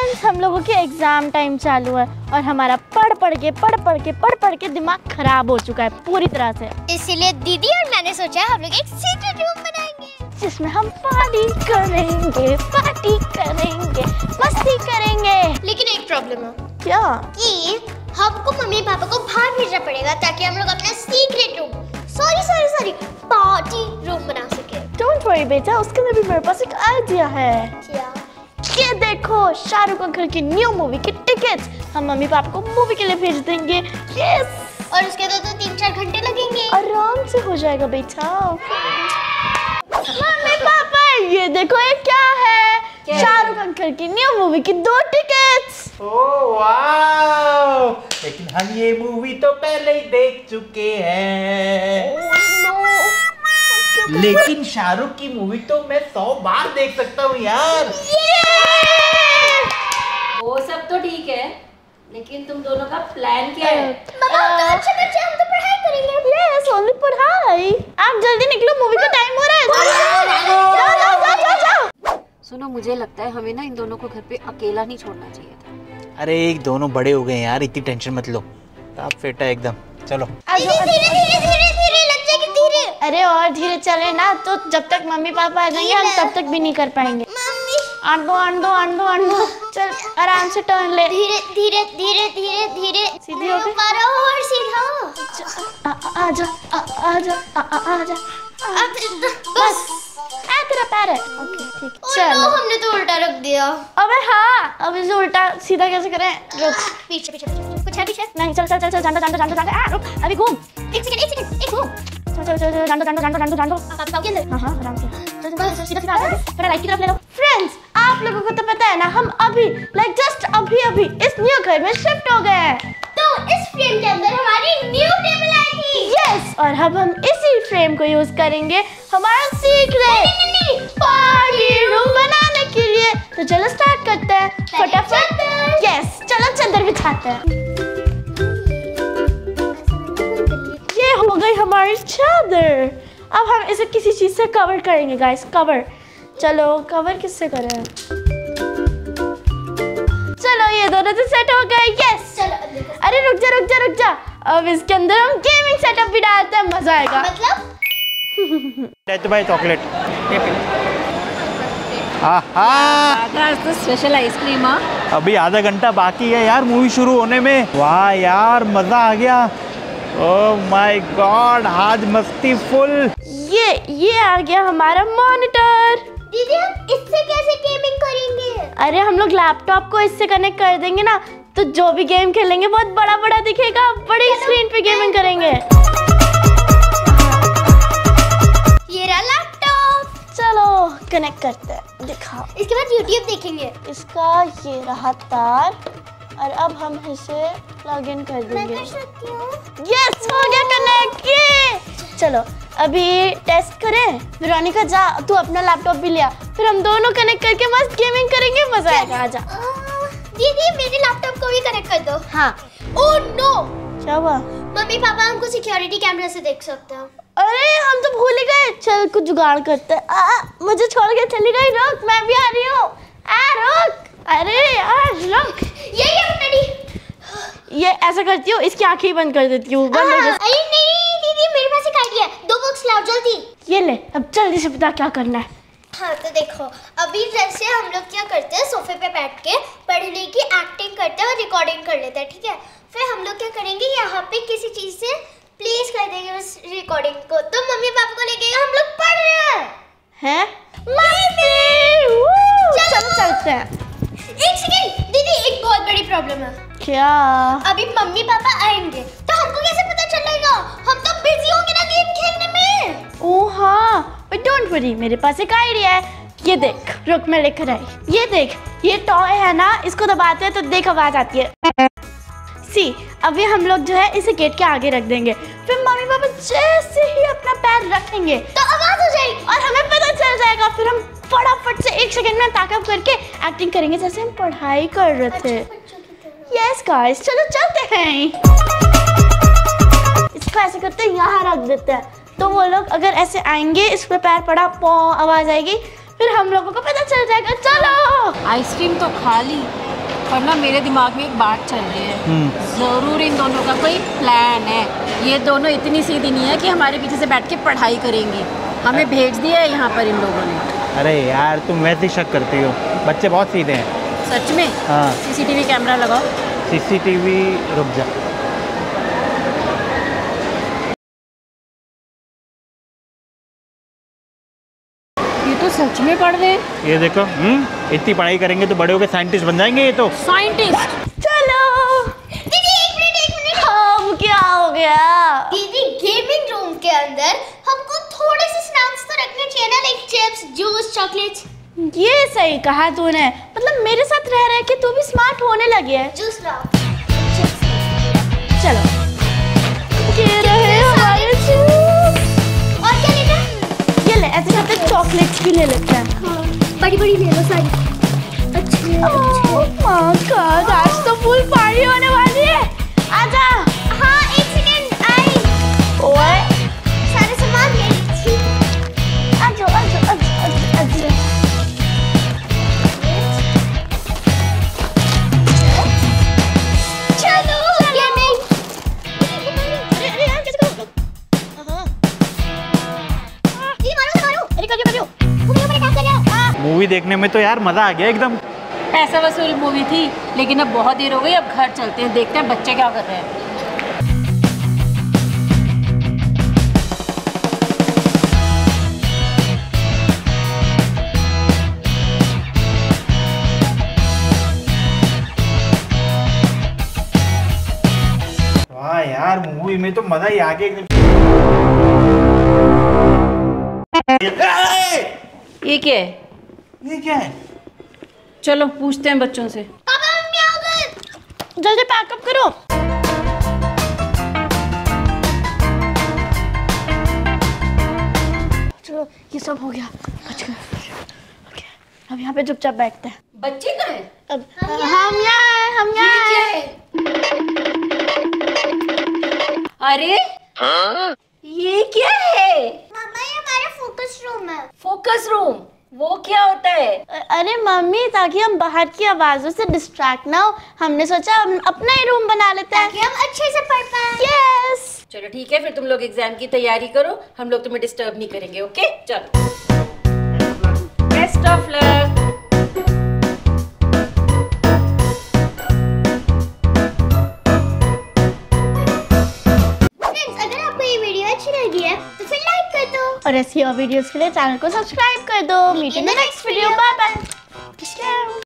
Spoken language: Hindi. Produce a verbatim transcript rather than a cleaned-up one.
फ्रेंड्स, हम लोगों के एग्जाम टाइम चालू है और हमारा पढ़ पढ़ के पढ़ पढ़ के पढ़ पढ़ के दिमाग खराब हो चुका है पूरी तरह से। इसीलिए दीदी और मैंने सोचा हम लोग एक सीक्रेट रूम बनाएंगे जिसमें हम पार्टी करेंगे, पार्टी करेंगे, मस्ती करेंगे। लेकिन एक प्रॉब्लम है। क्या? कि हमको मम्मी पापा को बाहर भेजना पड़ेगा ताकि हम लोग अपना secret room, sorry sorry sorry party room बना सके। डोंट वरी बेटा, उसके लिए भी मेरे पास एक आइडिया है। क्या? ये देखो, शाहरुख खान की न्यू मूवी की टिकट्स हम मम्मी पापा को मूवी के लिए भेज देंगे। यस। और उसके तो, तो तीन चार घंटे लगेंगे। आराम से हो जाएगा बेटा। मम्मी पापा, ये देखो ये क्या है? शाहरुख खान की न्यू मूवी की दो टिकट्स। ओह वाव! लेकिन हम ये मूवी तो पहले ही देख चुके हैं। लेकिन शाहरुख की मूवी तो मैं सौ बार देख सकता हूँ यार। वो सब तो ठीक है, लेकिन तुम दोनों का प्लान क्या है? मम्मा तो अच्छे बच्चे, हम तो पढ़ाई करेंगे। यस, ओनली पढ़ाई। आप जल्दी निकलो, मूवी का टाइम हो रहा है। जाओ जाओ जाओ जाओ जाओ। सुनो, मुझे लगता है हमें ना इन दोनों को घर पे अकेला नहीं छोड़ना चाहिए था। अरे एक दोनों बड़े हो गए यार, इतनी टेंशन मत लो। आप फेटा एकदम। चलो धीरे धीरे धीरे धीरे धीरे लग जाएगी, धीरे। अरे और धीरे चले ना, तो जब तक मम्मी पापा आ जाएंगे हम तब तक भी नहीं कर पाएंगे। मम्मी आंडो आंडो आंडो आंडो। चल आराम से टर्न ले। धीरे धीरे धीरे धीरे धीरे सीधी हो गई। मारो और सीधा। आ जा आ जा आ जा। बस आ तेरा पैर है। ओके ठीक। चलो, हमने तो उल्टा रख दिया। अबे हाँ, अब इसे उल्टा सीधा कैसे करें? रुक। पीछे पीछे पीछे कुछ है पीछे? नहीं, चल चल चल चल जानो जानो जानो जानो। आ रुक, अभी घूम। एक सेकंड एक सेकंड एक घूम। चल चल चल जानो जानो जानो जानो जानो। आप आप के अंदर। हाँ हाँ, आराम से। चल चल सीधा सीधा आगे। मेरा लाइट की तरफ ले लो। फ्रेंड्स, आप लोगों को तो पता है ना, हम अभी लाइक जस्ट अभी अभी इस न्यू घर में शिफ्ट हो गए हैं। तो इस फ्रेम के अंदर हमारी न्यू टेबल आई थी। यस, और अब हम इसी फ्रेम को यूज करेंगे हमारा सीक्रेट पार्टी रूम बनाने के लिए। तो चलो स्टार्ट करते हैं फटाफट। यस, चलो चादर बिछाते हैं। ये हो गई हमारी चादर। अब हम इसे किसी चीज से कवर करेंगे गाइस, कवर। चलो कवर किससे करें? चलो ये दोनों तो सेट हो गए। यस। अरे रुक जा रुक जा रुक जा, अब इसके अंदर हम गेमिंग सेटअप भी डालते हैं, मजा आएगा। मतलब डेथ बाय चॉकलेट। आहा, तो स्पेशल आइसक्रीम। हाँ, अभी आधा घंटा बाकी है यार मूवी शुरू होने में। वाह यार, मजा आ गया। ओह माय गॉड, आज मस्ती फुल। ये ये आ गया हमारा मॉनिटर। दीदी, हम इससे कैसे गेमिंग करेंगे? अरे हम लोग लैपटॉप को इससे कनेक्ट कर देंगे ना, तो जो भी गेम खेलेंगे बहुत बड़ा बड़ा दिखेगा, बड़ी स्क्रीन पे गेमिंग करेंगे। ये रहा लैपटॉप। चलो कनेक्ट करते हैं, दिखाओ। इसके बाद यूट्यूब देखेंगे। इसका ये रहा तार, और अब हम इसे प्लग इन कर मैं देंगे। कर सकती हूँ। यस, हो गया कनेक्ट। ये चलो अभी टेस्ट करें। वेरोनिका जा, तू अपना लैपटॉप भी लिया, फिर हम दोनों कनेक्ट करके मस्त गेमिंग करेंगे, मजा आएगा। आजा। दीदी, मेरे लैपटॉप को भी कनेक्ट कर दो। हाँ। ओह नो, क्या हुआ? मम्मी पापा हमको सिक्योरिटी कैमरा से देख सकते हैं। अरे हम तो भूल ही गए। चल कुछ जुगाड़ करते हैं। आ, मुझे छोड़ के चली गई। रुक, मैं भी आ रही हूँ। आ रुक। अरे यार रुक। ये ये डैडी, ये ऐसा करती हूँ, इसकी आंखें बंद कर देती हूँ। बंद हो जाती। अरे नहीं दीदी, मेरे पास एक आइडिया है। दो बुक्स लाओ जल्दी। ये ले, अब जल्दी से बता क्या करना है। हाँ तो देखो, अभी जैसे हम लोग क्या करते हैं, सोफे पे बैठ के पढ़ने की एक्टिंग करते हैं और रिकॉर्डिंग कर लेते हैं, ठीक है। फिर हम लोग क्या करेंगे, यहाँ पे किसी चीज से प्लेस कर देंगे उस रिकॉर्डिंग को, तो मम्मी पापा को लेके हम लोग पढ़ रहे हैं। हैं? मम्मी, चलो चलते हैं। एक सेकंड दीदी, एक बहुत बड़ी प्रॉब्लम है। क्या? अभी मम्मी पापा आएंगे तो हमको कैसे पता चलेगा? हम तो बिजी होंगे ना गेम खेलने में। ओह हाँ, बट डोंट वरी, मेरे पास एक आइडिया है। ये देख, रुक मैं लेकर आई। ये देख, ये टॉय है ना, इसको दबाते हैं तो देख आवाज आती है। सी, अभी हम लोग जो है इसे गेट के आगे रख देंगे, फिर मम्मी पापा जैसे ही अपना पैर रखेंगे तो आवाज हो जाएगी और हमें पता चल जाएगा। फिर हम फटाफट से एक सेकंड में ताकत करके एक्टिंग करेंगे जैसे हम पढ़ाई कर रहे थे। यस गाइस, चलो चलते हैं। इसको ऐसे करते हैं, यहाँ रख देते हैं, तो वो लोग अगर ऐसे आएंगे, इस पे पैर पड़ा, पौ आवाज आएगी, फिर हम लोगों को पता चल जाएगा। चलो। आइसक्रीम तो खा ली, पर ना मेरे दिमाग में एक बात चल रही है, जरूर इन दोनों का कोई प्लान है। ये दोनों इतनी सीधी नहीं है कि हमारे पीछे से बैठ के पढ़ाई करेंगी। हमें भेज दिया है यहाँ पर इन लोगों ने। अरे यार तुम वैसे ही शक करती हो, बच्चे बहुत सीधे हैं। सच में? हाँ। सीसीटीवी कैमरा लगाओ। सीसीटीवी रुक जा। ये तो सच में पढ़ रहे हैं। ये देखो, हम्म इतनी पढ़ाई करेंगे तो बड़े होके साइंटिस्ट बन जाएंगे ये तो। साइंटिस्ट? चलो दीदी एक मिनट एक मिनट। हम क्या हो गया? दीदी गेमिंग रूम के अंदर हमको थोड़े से स्नैक्स तो रखने चाहिए ना, लाइक चिप्स, जूस, चॉकलेट्स। ये सही कहा तूने, मतलब मेरे साथ रह रहे कि तू भी स्मार्ट होने लगी है। जूस लाओ। चलो ये रहे हमारे जूस। और क्या लेना? ये ले, ऐसे करते चॉकलेट्स भी ले लेते हैं। हाँ, बड़ी बड़ी ले लो सारी। अच्छी ओह माय गॉड, आज तो फुल पार्टी होने वाली है। आजा। हाँ एक सेकेंड आई। ओए सारे सामान ले लीजिए। आजो आजो आजो आजो आजो। चलो गेमिंग। जी मारो मारो। अरे करियो करियो। ऊपर ऊपर अटैक कर रहा है। मूवी देखने में तो यार मजा आ गया एकदम। पैसा वसूल मूवी थी, लेकिन अब बहुत देर हो गई, अब घर चलते हैं, देखते हैं बच्चे क्या कर रहे हैं। वाह यार मूवी में तो मजा ही आ गया एकदम। ये क्या है? ये क्या है? चलो पूछते हैं बच्चों से। पापा मम्मी आ गए। जल्दी पैकअप करो। चलो ये सब हो गया। अच्छा ओके, अब यहाँ पे चुपचाप बैठते हैं। बच्चे कहाँ हैं? अब हम यहाँ हैं, हम यहाँ हैं। अरे ये क्या है? मामा ये हमारा फोकस रूम है। Focus room? वो क्या होता है? अ- अरे मम्मी, ताकि हम बाहर की आवाजों से डिस्ट्रैक्ट ना हो, हमने सोचा हम अपना ही रूम बना लेते हैं ताकि हम अच्छे से पढ़ पाए। यस। चलो ठीक है, फिर तुम लोग एग्जाम की तैयारी करो, हम लोग तुम्हें डिस्टर्ब नहीं करेंगे। ओके चलो, बेस्ट ऑफ लक। फ्रेंड्स अगर आपको ये वीडियो अच्छी लगी है तो फिर लाइक कर दो और ऐसी और वीडियोस के लिए चैनल को सब्सक्राइब कर दो। Meet in the next video. Bye bye.